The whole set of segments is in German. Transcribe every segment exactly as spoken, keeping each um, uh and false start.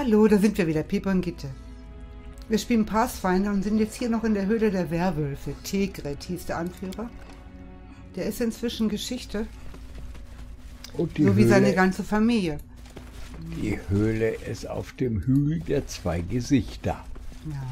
Hallo, da sind wir wieder, Pieper und Gitte. Wir spielen Pathfinder und sind jetzt hier noch in der Höhle der Werwölfe. Tegret hieß der Anführer. Der ist inzwischen Geschichte. Und die So wie Höhle, seine ganze Familie. Die Höhle ist auf dem Hügel der zwei Gesichter. Ja.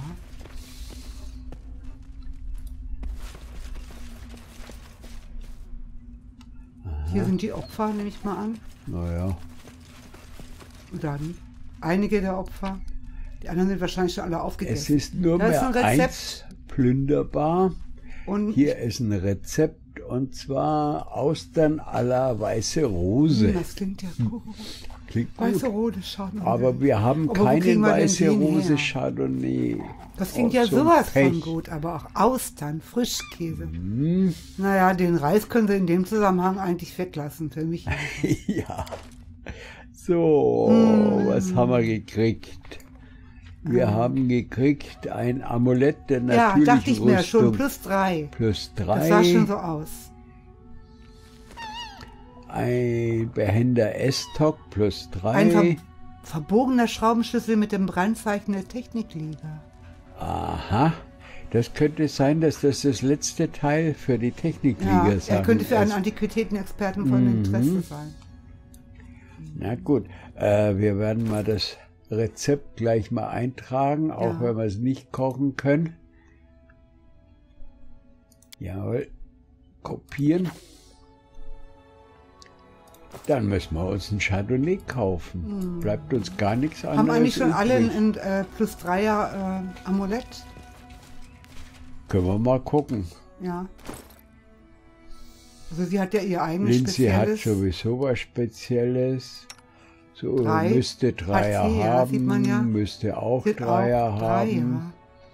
Hier sind die Opfer, nehme ich mal an. Naja. Und dann einige der Opfer. Die anderen sind wahrscheinlich schon alle aufgegessen. Es ist nur Da ist mehr ein Rezept. eins plünderbar. Und Hier ist ein Rezept und zwar Austern à la Weiße Rose. das klingt ja gut. Klingt Weiße gut. Rose, Chardonnay. Aber wir haben Aber wo keinen kriegen wir denn Weiße den Rose her? Chardonnay. Das klingt Oh, ja zum sowas Pech. von gut, aber auch Austern, Frischkäse. Hm. Naja, den Reis können Sie in dem Zusammenhang eigentlich weglassen, für mich. Ja. So, Hm. was haben wir gekriegt? Wir haben gekriegt ein Amulett der Ja, natürlichen dachte ich mir, schon Rüstung. plus drei. Plus Das sah schon drei. so aus. Ein behender S-Tock plus Ein ver drei. verbogener Schraubenschlüssel mit dem Brandzeichen der Technikliga. Aha. Das könnte sein, dass das das letzte Teil für die Ja, Technikliga ist. er könnte für einen Antiquitätenexperten von Mhm. Interesse sein. Na gut, äh, wir werden mal das Rezept gleich mal eintragen, auch Ja. wenn wir es nicht kochen können. Jawohl, kopieren. Dann müssen wir uns ein Chardonnay kaufen. Bleibt uns gar nichts anderes Haben eigentlich schon alle übrig. ein, ein äh, plus dreier äh, Amulett? Können wir mal gucken. Ja. Also sie hat ja ihr eigenes Lindsay hat spezielles. sowieso was Spezielles. So, Drei. müsste Dreier Hat sie, ja, haben, sieht man ja. müsste auch Sind Dreier auch drei, haben.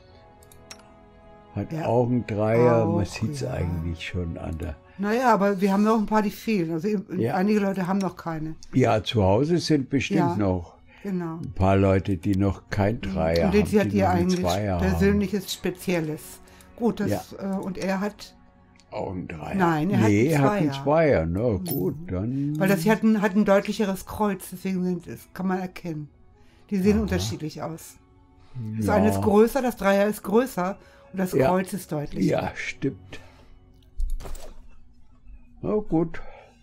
Hat Ja. auch ein Dreier, Auch, man sieht es ja. eigentlich schon an der... Naja, aber wir haben noch ein paar, die fehlen. Also Ja. einige Leute haben noch keine. Ja, zu Hause sind bestimmt Ja. noch Genau. ein paar Leute, die noch kein Dreier Und haben, sie hat die ihr noch ein eigenes Zweier persönliches Spezielles. Gut, das, Ja. äh, und er hat, haben. Auch ein Dreier. Nein, er hat nee, einen er hat einen Zweier. Zweier. Na gut, dann... weil das hier hat ein, hat ein deutlicheres Kreuz, deswegen sind, das kann man erkennen. Die sehen unterschiedlich aus. Das ja. eine ist größer, das Dreier ist größer und das Ja. Kreuz ist deutlicher. Ja, stimmt. Na gut.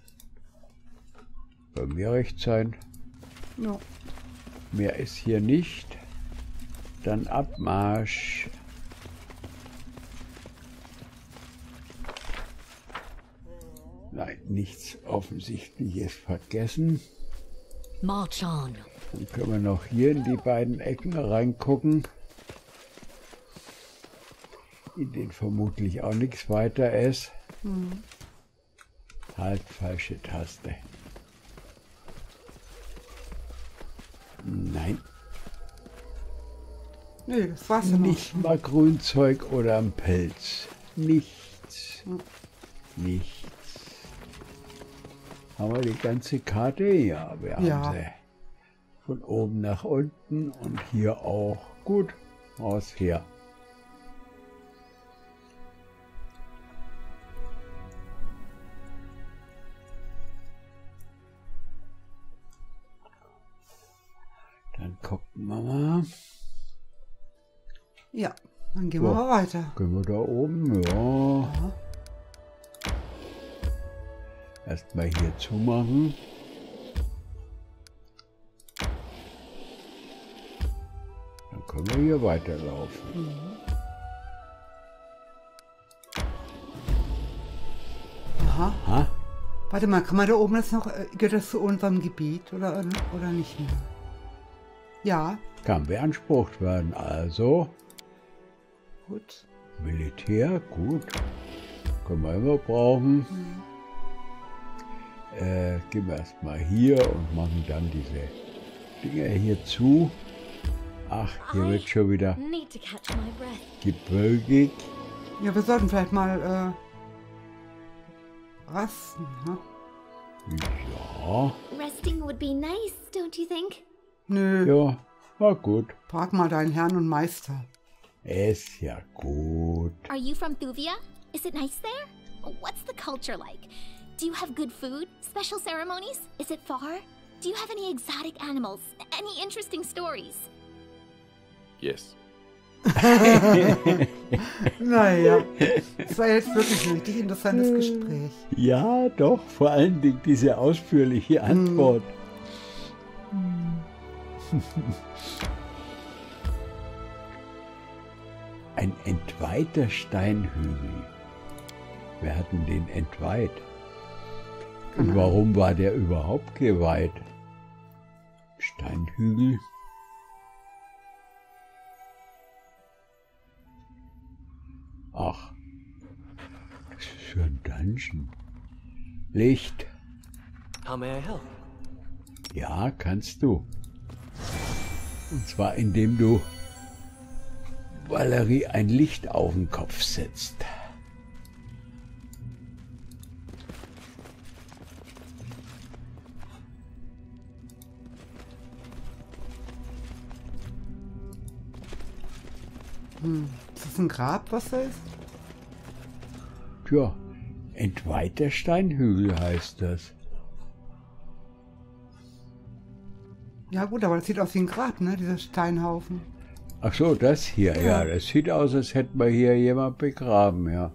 Bei mir recht sein. Ja. Mehr ist hier nicht. Dann Abmarsch. Nein, nichts Offensichtliches vergessen. March on. Dann können wir noch hier in die beiden Ecken reingucken, in denen vermutlich auch nichts weiter ist. Halt, falsche Taste. Nein, Nee, das war's ja noch. nicht mal Grünzeug oder ein Pelz. Nichts. Nichts. Haben wir die ganze Karte? Ja, wir haben Ja. sie. Von oben nach unten und hier auch. Gut, aus her. Dann gucken wir mal. Ja, dann gehen wir So. mal weiter. Können wir da oben? Ja. Erstmal hier zumachen. Dann können wir hier weiterlaufen. Aha. Ha? Warte mal, kann man da oben jetzt noch, äh, gehört das zu unserem Gebiet oder, oder nicht mehr? Ja, Kann beansprucht werden. Also, gut. Militär, gut. Können wir immer brauchen. Äh, gehen wir erstmal hier und machen dann diese Dinger hier zu. Ach, hier wird schon wieder Need to catch my breath. gebölgig. Ja, wir sollten vielleicht mal äh, rasten. Ne? Ja, Resting would be nice, don't you think? Nö, ja, war gut. frag mal deinen Herrn und Meister. Ist ja gut. Are you from Thuvia? Is it nice there? What's the culture like? Do you have good food? Special ceremonies? Is it far? Do you have any exotic animals? Any interesting stories? Yes. Naja, es war jetzt wirklich ein richtig interessantes Gespräch. Ja, doch, vor allen Dingen diese ausführliche Antwort. Ein entweihter Steinhügel. Wer hat denn den entweiht? Und warum war der überhaupt geweiht? Steinhügel? Ach, das ist für ein Dungeon. Licht. How may I help? Ja, kannst du. Und zwar indem du Valerie ein Licht auf den Kopf setzt. Hm. Ist das ein Grab, was da ist? Tja, entweihter Steinhügel heißt das. Ja gut, aber das sieht aus wie ein Grab, ne? Dieser Steinhaufen. Ach so, das hier, ja. ja. Das sieht aus, als hätte man hier jemand begraben, ja.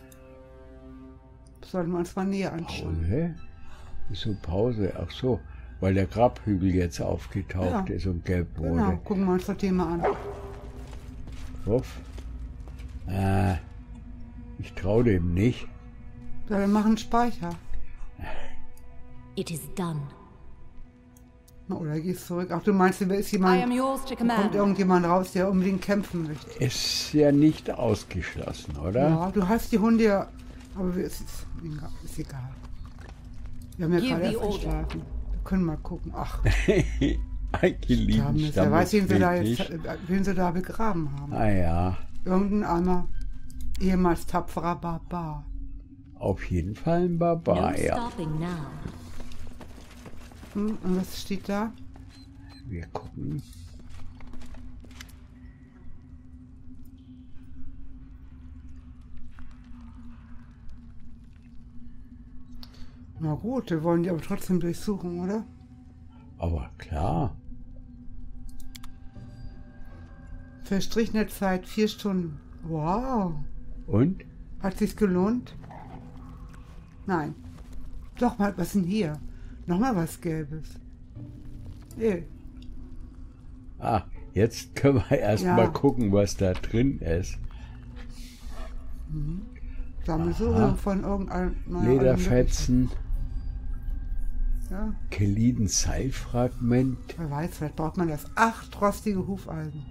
Das sollten wir uns mal näher anschauen. Pause? Wieso Pause? Ach so, weil der Grabhügel jetzt aufgetaucht Ja. ist und gelb wurde. Genau, gucken wir uns das Thema an. Uff. Äh, ich traue dem nicht. Ja, wir machen Speicher. It is done. Na, oder gehst zurück. Ach, du meinst, da ist I jemand, am yours to kommt command. irgendjemand raus, der unbedingt kämpfen möchte. Ist ja nicht ausgeschlossen, oder? Ja, du hast die Hunde ja, aber wir- es ist, ist egal. Wir haben ja Give gerade the erst order. geschlafen. Wir können mal gucken. Ach, Ein geliebten Stammnis. Wer weiß, wen sie, da Stammesbild jetzt, nicht. äh, wen sie da begraben haben. Ah ja, Irgendein einmal ehemals tapferer Barbar. auf jeden Fall ein No Barbar, ja. stopping now. Hm, und was steht da? Wir gucken. Na gut, wir wollen die aber trotzdem durchsuchen, oder? Aber klar, Verstrichene Zeit vier Stunden. Wow. und? Hat sich's gelohnt? Nein. Doch mal, was denn hier? Nochmal was Gelbes. Ey, Ah, jetzt können wir erst Ja. mal gucken, was da drin ist. Sammelsurium von irgendeinem... Lederfetzen, Ja, Keliden Seilfragment, wer weiß, vielleicht braucht man das. Acht rostige Hufeisen.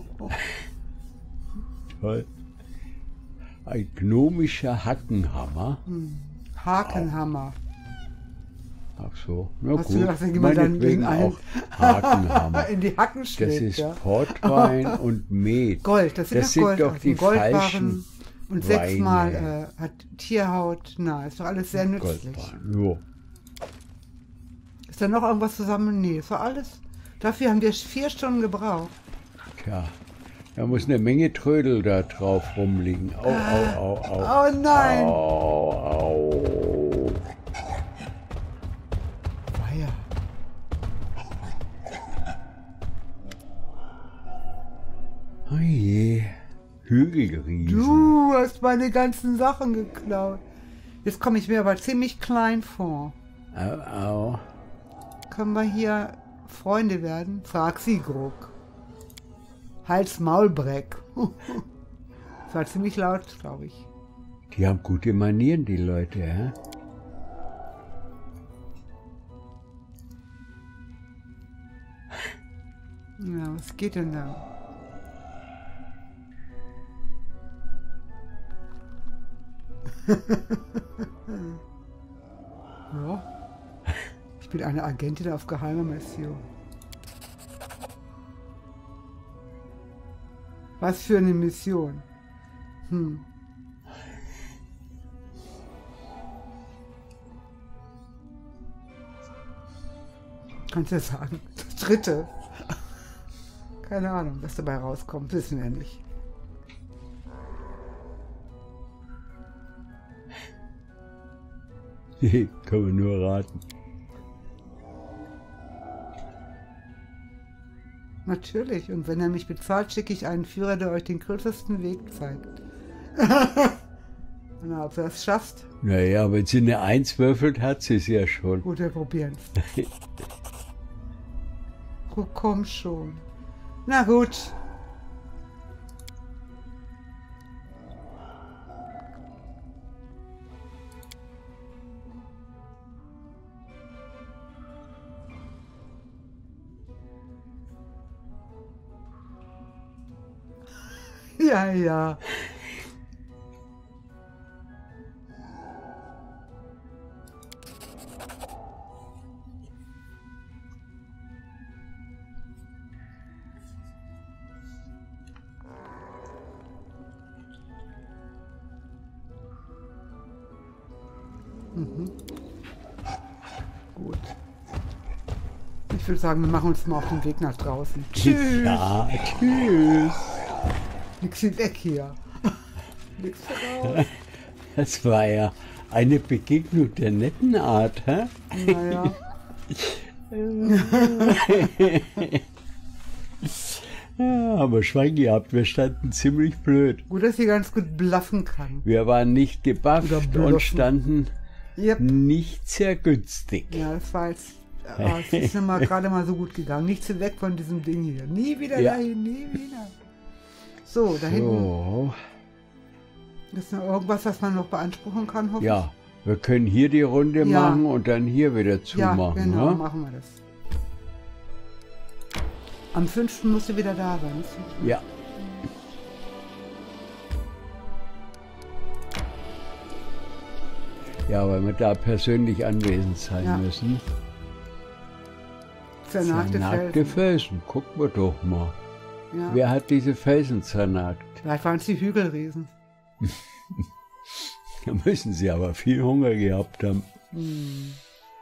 toll. Ein gnomischer Hackenhammer. Hakenhammer. Ach so, na Hast du gut. gedacht, wenn jemand dann Meinetwegen den einen- auch Hakenhammer. In die Hacken Das schlägt, ist ja. Portwein und Met. Gold, das sind, Das doch sind Gold, doch die Goldbarren falschen und Weine. sechsmal äh, hat Tierhaut. Na, ist doch alles sehr nützlich. Goldbarren, jo. Ist da noch irgendwas zusammen? Nee, ist doch alles. Dafür haben wir vier Stunden gebraucht. Tja, da muss eine Menge Trödel da drauf rumliegen. Au, au, au, au. Oh nein! Au, au. Weia. Oh je, Hügelriesen. Du hast meine ganzen Sachen geklaut. Jetzt komme ich mir aber ziemlich klein vor. Au, au. Können wir hier Freunde werden? Frag sie, Grog. Hals-Maulbreck. Das war ziemlich laut, glaube ich. Die haben gute Manieren, die Leute, ja? Ja, was geht denn da? Ja. Ich bin eine Agentin auf geheimer Mission. Was für eine Mission? Hm. Kannst du ja sagen. Das dritte. Keine Ahnung, was dabei rauskommt, wissen wir nicht. Nee, kann man nur raten. Natürlich. Und wenn er mich bezahlt, schicke ich einen Führer, der euch den kürzesten Weg zeigt. Na, ob du das schaffst? Naja, wenn sie eine Eins würfelt, hat sie es ja schon. Gut, wir probieren es. Oh, komm schon. Na gut. Ja, ja. Mhm. Gut. Ich würde sagen, wir machen uns mal auf den Weg nach draußen. Tschüss. Ja, tschüss. Nix wie weg hier. Nix voraus. Das war ja eine Begegnung der netten Art, hä? Naja. Ja, aber Schwein gehabt, wir standen ziemlich blöd. Gut, dass sie ganz gut bluffen kann. Wir waren nicht gebufft Oder bluffen. und standen Yep. nicht sehr günstig. Ja, das war jetzt. Oh, es ist mir mal gerade mal so gut gegangen. Nicht zu weg von diesem Ding hier. Nie wieder Ja. dahin, nie wieder. So, da hinten So, ist noch irgendwas, was man noch beanspruchen kann, hoffentlich. ja, wir können hier die Runde Ja. machen und dann hier wieder Ja, zumachen. genau, Ne? machen wir das. Am fünften musst du wieder da sein. Ist so. Ja. Ja, weil wir da persönlich anwesend sein Ja. müssen. Zernagte Zernagte Felsen. Felsen, gucken wir doch mal. Ja. Wer hat diese Felsen zernagt? Vielleicht waren es die Hügelriesen. Da müssen sie aber viel Hunger gehabt haben. Hm.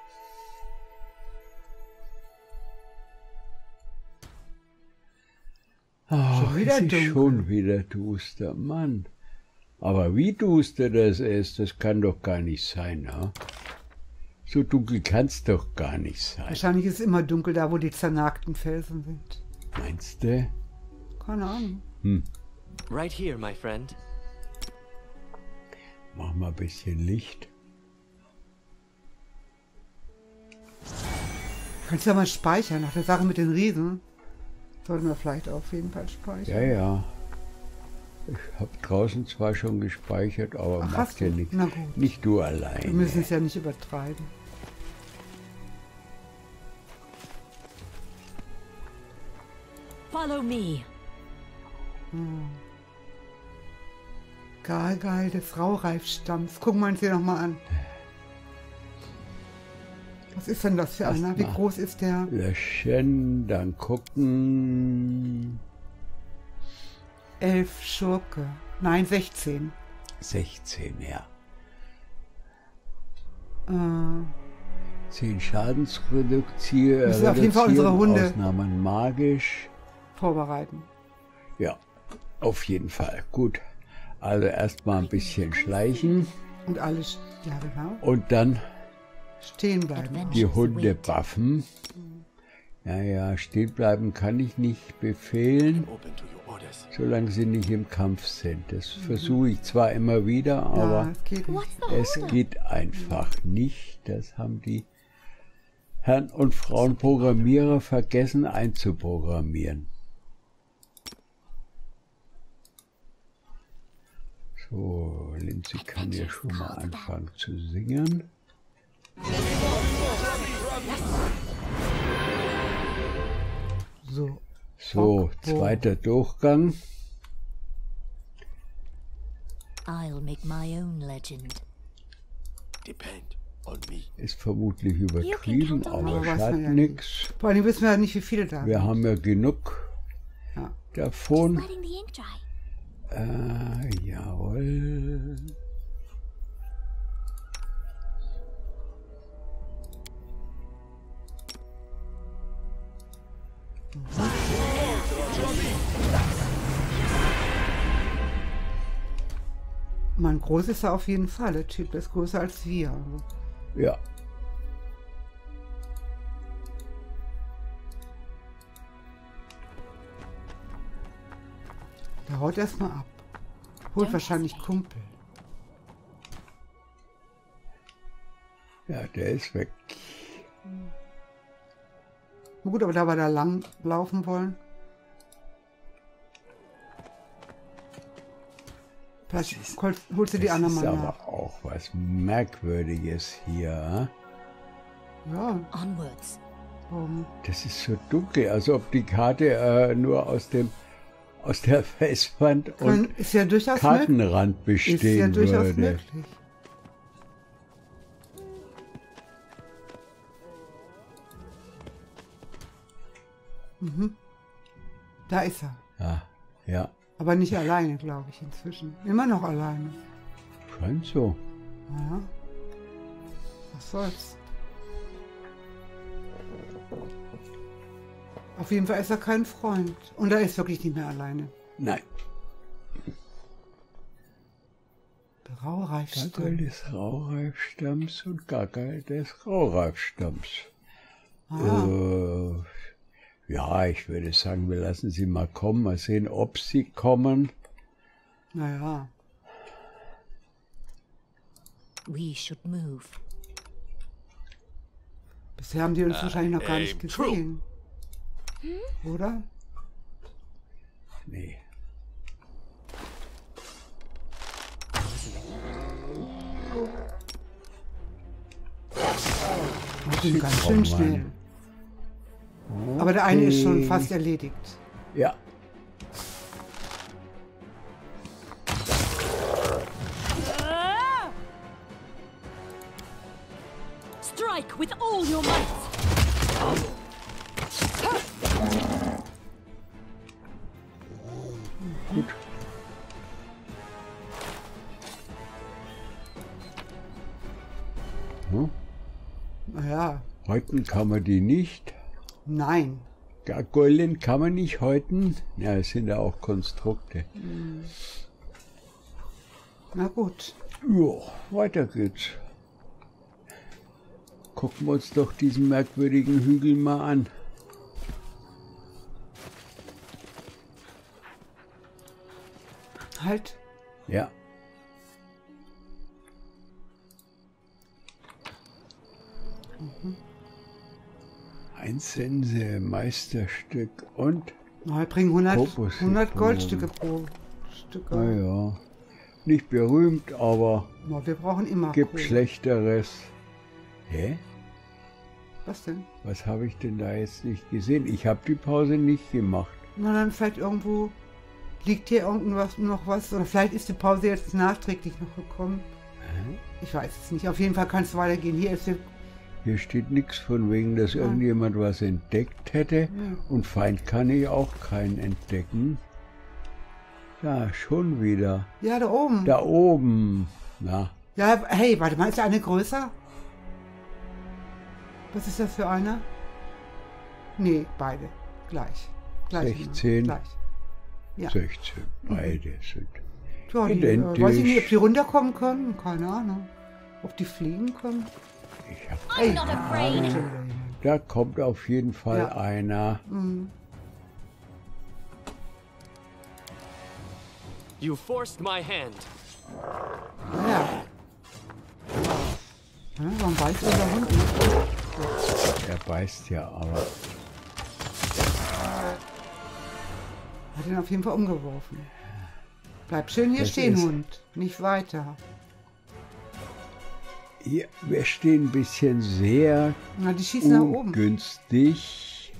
Ach, Schon wieder es ist dunkel. schon wieder duster, Mann. Aber wie duster das ist, das kann doch gar nicht sein, ne? So dunkel kann es doch gar nicht sein. Wahrscheinlich ist es immer dunkel da, wo die zernagten Felsen sind. Meinst du? Keine Ahnung. Hm, Right here, my friend. mach mal ein bisschen Licht. Kannst du ja mal speichern nach der Sache mit den Riesen. Sollten wir vielleicht auf jeden Fall speichern. Ja, ja. Ich habe draußen zwar schon gespeichert, aber Ach, macht hast ja du? nichts. Na gut. Nicht du Wir allein. müssen es ja nicht übertreiben. Follow me. Geil, geil, des Raureifstamms. Gucken wir uns hier nochmal an. Was ist denn das für Erst einer? Wie mal. groß ist der? Löschen, dann gucken. Elf Schurke. Nein, sechzehn. sechzehn, ja. Äh, zehn Schadensreduktion. Das ist auf jeden Fall unsere Hunde. Ausnahmen magisch. vorbereiten. Ja, auf jeden Fall. Gut. Also erstmal ein bisschen schleichen Und alles, ja genau, und dann stehen bleiben. die Hunde buffen. Ja, ja, stehen bleiben kann ich nicht befehlen, Open to your orders. solange sie nicht im Kampf sind. Das versuche ich zwar immer wieder, Ja, aber es geht nicht. What's the es hold up? geht einfach nicht. Das haben die Herren und Frauen Programmierer vergessen einzuprogrammieren. So, Lindsay kann ja schon mal anfangen zu singen. So. So, Bock, boah. zweiter Durchgang. I'll make my own legend. Depend on me. Ist vermutlich übertrieben, count on aber me. Weiß man schadet ja nichts. Vor allem wissen wir ja nicht, wie viele da Wir sind. haben ja genug Ja. davon. Letting the ink dry. Äh, jawohl. Mann, groß ist er auf jeden Fall. Der Typ ist größer als wir. Also, Ja. Der haut erstmal ab. Holt wahrscheinlich Kumpel. Ja, der ist weg. Na gut, aber da wir da lang laufen wollen. Vielleicht holst du die anderen mal nach. Das ist nach. aber auch was Merkwürdiges hier. Ja. Onwards. Um, Das ist so dunkel, als ob die Karte äh, nur aus dem aus der Felswand können, und ist ja durchaus Kartenrand bestehen ist ja durchaus würde. möglich. Mhm. Da ist er. Ja, ja, Aber nicht alleine, glaube ich, inzwischen. Immer noch alleine. scheint so. Ja. Was soll's. Auf jeden Fall ist er kein Freund. Und er ist wirklich nicht mehr alleine. Nein. Raureifstamm. Gagel des Raureifstamms und Gagel des Raureifstamms. Ah. Äh, ja, ich würde sagen, wir lassen sie mal kommen. Mal sehen, ob sie kommen. Naja. We should move. Bisher haben die uns wahrscheinlich noch gar nicht aim gesehen. Oder? Nee. Die sind ganz schön schnell. Aber der eine ist schon fast erledigt. Ja. Strike with all your might. Gut. Hm? Naja, Häuten kann man die nicht. nein. Gargoylen kann man nicht häuten. Ja, es sind ja auch Konstrukte. Na gut. Ja, weiter geht's. Gucken wir uns doch diesen merkwürdigen Hügel mal an. Halt. Ja. Ein Sense, Meisterstück und, Na, wir bringen hundert, Opus hundert Symbol. Goldstücke pro Stück. naja, nicht berühmt, aber Na, wir brauchen immer gibt Kohle. Schlechteres. Hä? Was denn? Was habe ich denn da jetzt nicht gesehen? Ich habe die Pause nicht gemacht. Na, dann vielleicht irgendwo liegt hier irgendwas noch was. Oder vielleicht ist die Pause jetzt nachträglich noch gekommen. Ich weiß es nicht. Auf jeden Fall kann es weitergehen. Hier ist die, Hier steht nichts von wegen, dass Ja. irgendjemand was entdeckt hätte. Ja. Und Feind kann ich auch keinen entdecken. Ja, schon wieder. ja, da oben. Da oben. Na, Ja, hey, warte mal, ist der eine größer? Was ist das für einer? Nee, beide. Gleich. Gleich. sechzehn. Gleich. Ja. sechzehn. Beide sind. Ja, die, äh, Identisch. weiß ich nicht, ob die runterkommen können. Keine Ahnung. Ob die fliegen können. Ich hab, I'm not afraid. da kommt auf jeden Fall Ja. einer. Mhm. You forced my hand. Ja. Ja, warum beißt unser Hund nicht? Er beißt ja aber. Hat ihn auf jeden Fall umgeworfen. Bleib schön hier Das stehen, ist- Hund. Nicht weiter. Hier, wir stehen ein bisschen sehr Na, die schießen nach oben. ungünstig.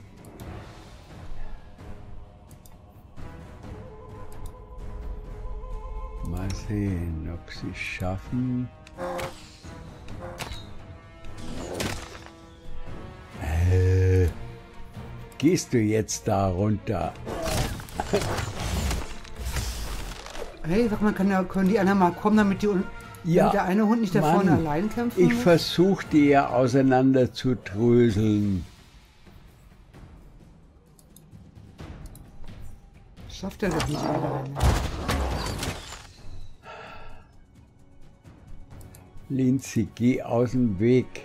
Mal sehen, ob sie es schaffen. Äh, gehst du jetzt da runter? Hey, sag mal, kann der, können die anderen mal kommen, damit, die, un- Ja, damit der eine Hund nicht da Mann, vorne allein kämpfen Ich muss? versuche die ja auseinander zu dröseln. Schafft er das nicht alleine? Lindsay, geh aus dem Weg.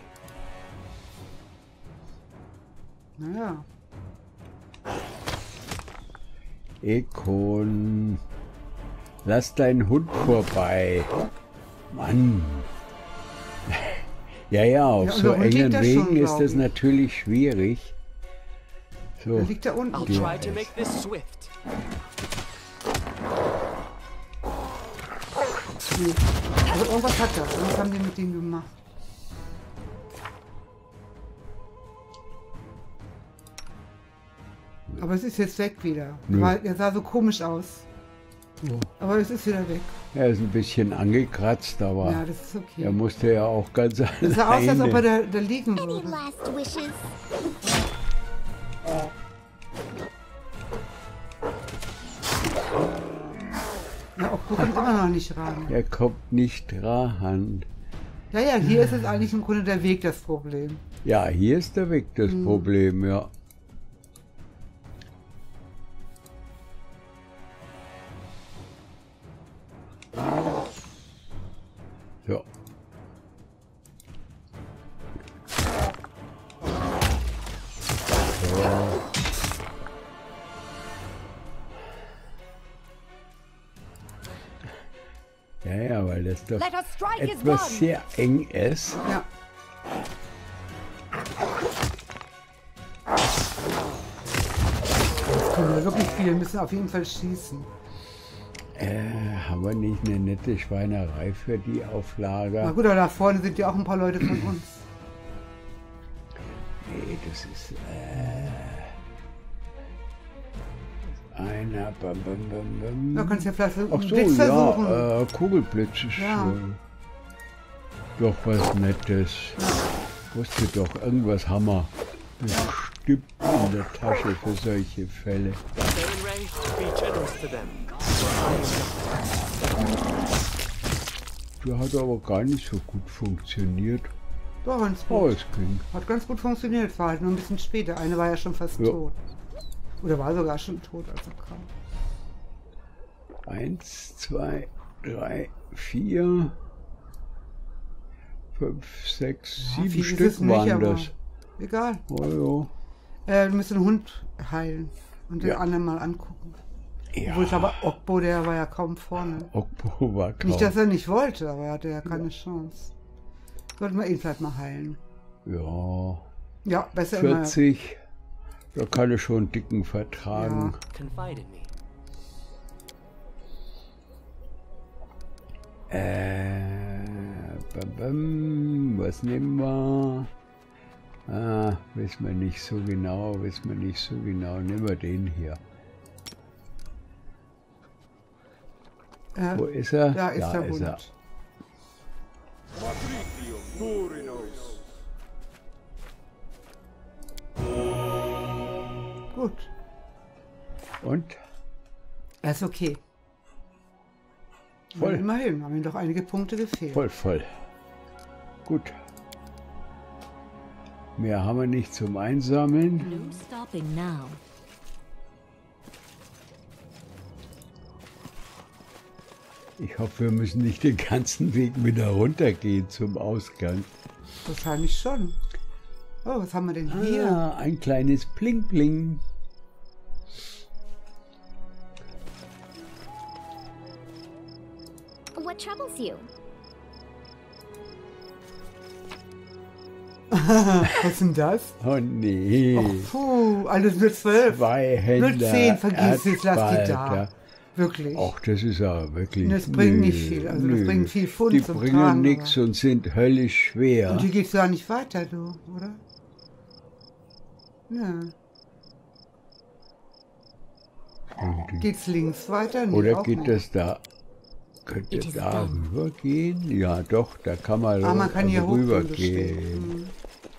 Naja. Ekon. Lass deinen Hund vorbei. Mann. Ja, ja, auf Ja, so unser Hund engen liegt da Wegen schon, ist glaub das ich. natürlich schwierig. So. Der liegt da unten. I'll try to make this swift. Nee. Also irgendwas hat das. Was haben die mit dem gemacht? Aber es ist jetzt weg wieder. Nö. Weil er sah so komisch aus. Aber es ist wieder weg. Er ist ein bisschen angekratzt, aber Ja, das ist okay. er musste ja auch ganz alleine. Es sah aus, als ob er da, da liegen Any würde. last wishes? Ja, Okpo kommt immer noch nicht ran. Er kommt nicht ran. Ja, ja, hier ist es eigentlich im Grunde der Weg das Problem. Ja, hier ist der Weg das Hm. Problem, ja. So. So. Ja, ja, weil das doch Let us strike as etwas one. sehr eng ist. Ja. Das können wir wirklich viel. Wir müssen auf jeden Fall schießen. Äh, haben wir nicht eine nette Schweinerei für die Na Auflage? gut, aber da vorne sind ja auch ein paar Leute von uns. Nee, das ist äh, einer. Bam, bam, bam, bam. Da kannst du ja vielleicht Ach einen so, Blitz versuchen. ja, äh, Kugelblitz ist Ja. äh, doch was Nettes. Wusste doch, irgendwas haben wir bestimmt in der Tasche für solche Fälle. Baron Ray, be generous to them. Der hat aber gar nicht so gut funktioniert. Doch, ganz Oh, gut. es ging. Hat ganz gut funktioniert, war halt nur ein bisschen später. Eine war ja schon fast Ja. tot. Oder war sogar schon tot, als er kam. Eins, zwei, drei, vier, fünf, sechs, Ja, sieben viel ist Stück es nicht, waren aber das. Egal. Oh, Äh, wir müssen den Hund heilen und den Ja. anderen mal angucken. ja. Obwohl ich aber Okpo, der war ja kaum vorne. Okpo war kaum. Nicht, dass er nicht wollte, aber er hatte ja keine Chance. Sollten wir ihn vielleicht mal heilen. Ja, Ja, besser vierzig. Da kann er schon einen dicken vertragen. Confide in me. Äh, bam, bam, was nehmen wir? Ah, wissen wir nicht so genau, wissen wir nicht so genau. Nehmen wir den hier. immer. Wo Äh, ist er? da ist da der ist er. Hund. Gut, Und? er ist okay. Voll. Ja, immerhin, haben ihm doch einige Punkte gefehlt. Voll, voll. Gut. Mehr haben wir nicht zum Einsammeln. No stopping now. Ich hoffe, wir müssen nicht den ganzen Weg wieder runtergehen zum Ausgang. Wahrscheinlich schon. Oh, was haben wir denn hier? Ah, ein kleines Bling Bling. What troubles you? Was ist denn das? Oh nee. Ach, puh, alles nur zwölf. Zwei Hände. Nur zehn, vergiss es, lass die da. Erdbalter. Wirklich. Ach, das ist aber wirklich. Das bringt nö, nicht viel, also das nö. bringt viel Pfund Die zum bringen Tragen, nichts und sind höllisch schwer. Und hier geht's gar nicht weiter, du, oder? Nö. Geht's links weiter? Nee, Oder auch geht nicht. das da? Könnte It is da done. rübergehen? Ja, doch, da kann man, Ah, man kann hier hoch rübergehen. Hm.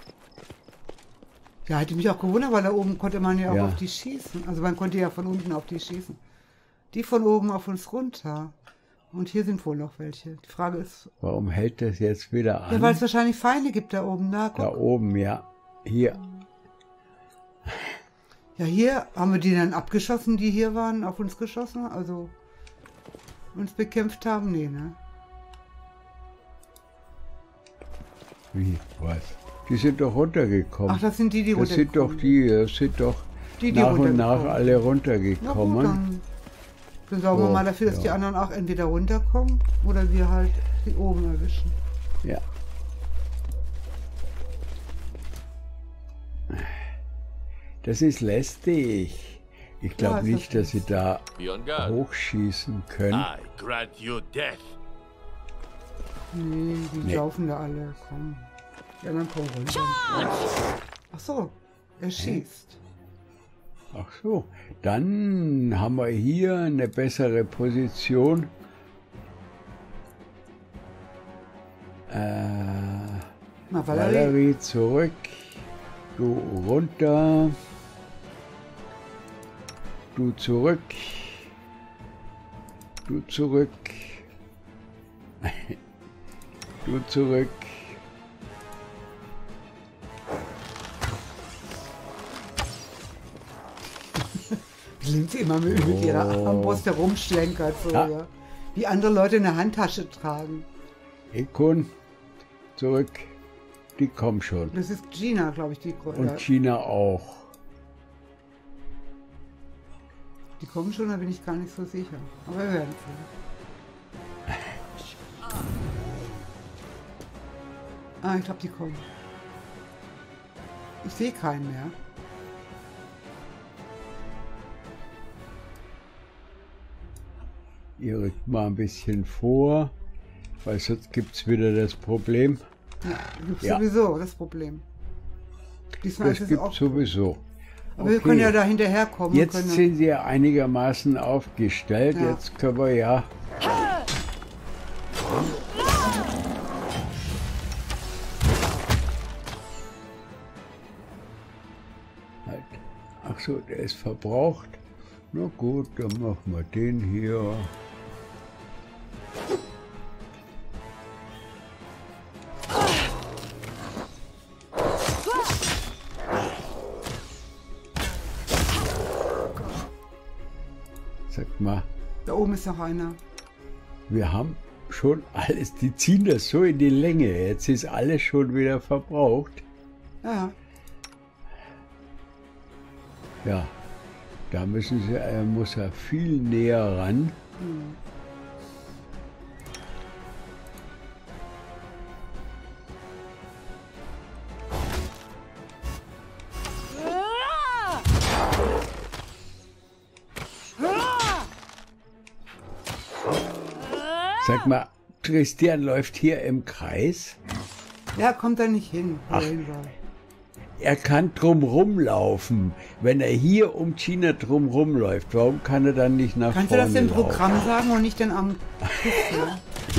Ja, hätte mich auch gewundert, weil da oben konnte man ja auch Ja. auf die schießen. Also man konnte ja von unten auf die schießen. Die von oben auf uns runter. Und hier sind wohl noch welche. Die Frage ist, Warum hält das jetzt wieder an? ja, weil es wahrscheinlich Feinde gibt da oben. Na, guck. da oben, ja. Hier. Ja, hier haben wir die dann abgeschossen, die hier waren, auf uns geschossen, also uns bekämpft haben? Nee, ne? Wie? Was? Die sind doch runtergekommen. Ach, das sind die, die das sind doch runtergekommen die, das sind doch Die, die nach und runtergekommen nach sind. alle Na gut, runtergekommen. dann, dann sorgen wir So, mal dafür, dass ja. die anderen auch entweder runterkommen oder wir halt die oben erwischen. Ja. Das ist lästig. Ich glaube Ja, ist nicht, das dass sie da Be on guard. hochschießen können. I grant you death. Nee, die Nee. laufen da alle. Komm. Die anderen kommen runter. Ach so, er schießt. Ach so, dann haben wir hier eine bessere Position. Äh, Na, Valerie. Valerie zurück, du runter, du zurück, du zurück, du zurück. Wie nimmt sie immer mit, mit ihrer Oh. Armbrust herumschlenkert, so, Ja. ja. Wie andere Leute eine Handtasche tragen. Ekon, zurück, die kommen schon. Das ist Gina, glaube ich, die Größe. Und China auch. Die kommen schon, da bin ich gar nicht so sicher. Aber wir werden sehen. Ah, ich glaube, die kommen. Ich sehe keinen mehr. Ihr rückt mal ein bisschen vor, weil sonst gibt es wieder das Problem. Ja, gibt Ja. sowieso das Problem. Diesmal Das ist es gibt auch. sowieso. Aber wir Okay. können ja da hinterherkommen. und Jetzt können ja- sind sie ja einigermaßen aufgestellt. Ja. Jetzt können wir ja. Halt. Ach so, der ist verbraucht. Na gut, dann machen wir den hier. Sag mal, Da oben ist noch einer. wir haben schon alles, die ziehen das so in die Länge. Jetzt ist alles schon wieder verbraucht. Ja, Ja, da müssen sie, er muss er viel näher ran. Sag mal, Christian läuft hier im Kreis. ja, kommt da nicht hin. wo Ach. er hin soll. Er kann drumrum laufen. Wenn er hier um China drumrum läuft, warum kann er dann nicht nach Kannst du vorne das im laufen? Programm sagen und nicht dann am Kiste?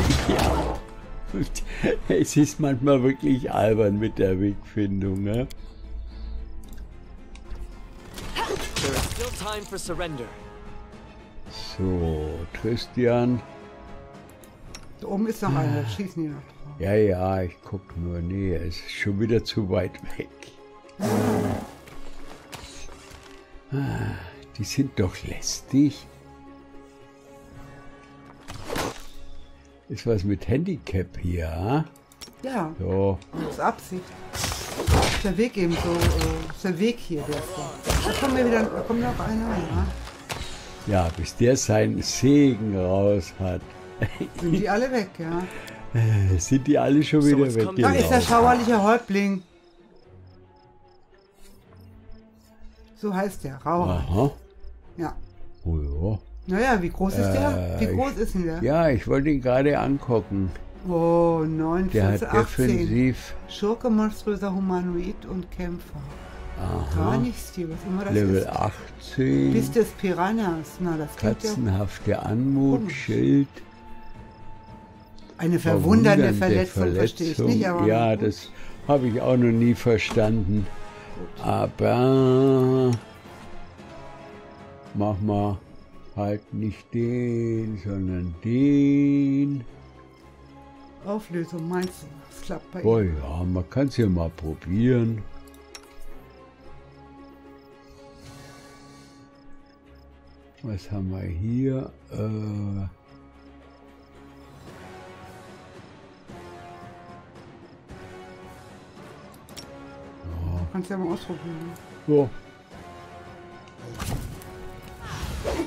Es ist manchmal wirklich albern mit der Wegfindung. Ne? There is still time for surrender. So, Christian. Da oben ist noch einer, da schießen die noch drauf. Ja, ja, ich guck nur. Nee, er ist schon wieder zu weit weg. Ah, die sind doch lästig. Ist was mit Handicap hier, ah? Ja, So, das ist Absicht. Ist der Weg eben so, äh, ist der Weg hier, der ist da. Da kommt mir wieder, da kommt noch einer, ja. ja, bis der seinen Segen raus hat. Sind die alle weg, ja. Sind die alle schon So, wieder jetzt kommt- Da ist der weggelaufen? schauerliche Häuptling. So heißt der, Rauer. Aha, Ja. oh ja. Naja, wie groß ist der? Äh, Wie groß ist denn der? Ja, ich wollte ihn gerade angucken. Oh, neun, Der hat vierzehn, achtzehn. defensiv Schurke, monströser Humanoid und Kämpfer. Gar nichts hier, was immer das Level ist. achtzehn, Bis des Piranhas. Na, das klingt ja katzenhafte Anmut, komisch. Schild, eine verwundernde verwundernde Verletzung, verstehe ich nicht, aber ja, gut. das habe ich auch noch nie verstanden. Aber mach mal halt nicht den, sondern den. Auflösung, meinst du? Das klappt bei Oh ihm. ja, man kann es ja mal probieren. Was haben wir hier? Äh, Kannst ja mal ausprobieren. so,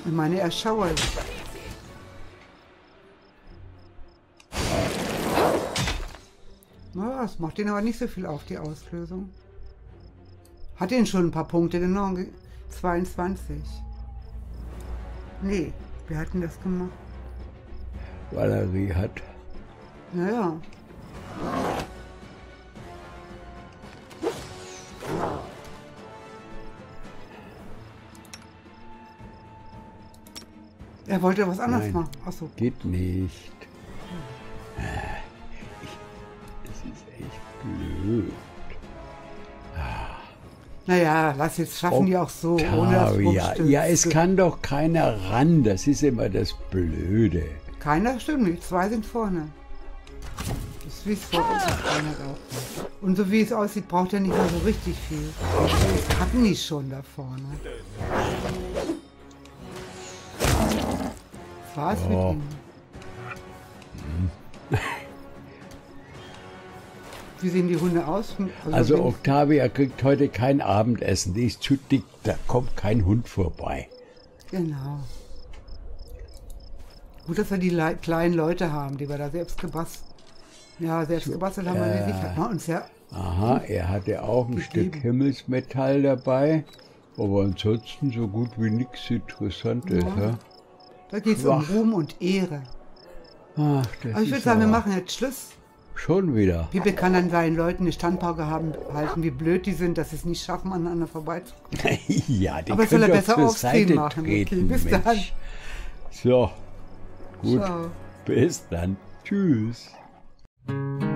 Ich meine, erschauerlich. Na, das macht ihn aber nicht so viel auf, die Auslösung. Hat ihn schon ein paar Punkte, genau. zweiundzwanzig. Nee, wir hatten das gemacht. Valerie hat. Naja. Er wollte was anderes Nein, machen. Achso. geht nicht. Ich, das ist echt blöd. Naja, lass jetzt schaffen die auch so, ohne das Octavia. Bruchstück. Ja, es kann doch keiner ran. Das ist immer das Blöde. Keiner stimmt nicht, zwei sind vorne. Das ist wie es vor uns ist, einer auch. Und so wie es aussieht, braucht er nicht mehr so richtig viel. Das hatten die schon da vorne. Das war's mit Oh. ihm. Wie sehen die Hunde aus? Also wenn- Octavia kriegt heute kein Abendessen. Die ist zu dick. Da kommt kein Hund vorbei. Genau. Gut, dass wir die Le kleinen Leute haben, die wir da selbst gebastelt Ja, selbst gebastelt haben wir die sicher. Haben wir uns ja Aha, er hatte auch ein Gegeben. Stück Himmelsmetall dabei. Aber ansonsten so gut wie nichts Interessantes. Ja. Da geht es um Schwach. Ruhm und Ehre. Ach, das Aber ich würde ist sagen, wir aber machen jetzt Schluss. schon wieder. Pippe kann dann seinen Leuten eine Standpauke haben, halten, wie blöd die sind, dass sie es nicht schaffen, aneinander vorbeizukommen. Ja, die Aber es soll können er doch besser zur aufstehen Seite machen. Okay, treten, bis dann. Mensch. So, gut, Ciao. bis dann. Tschüss.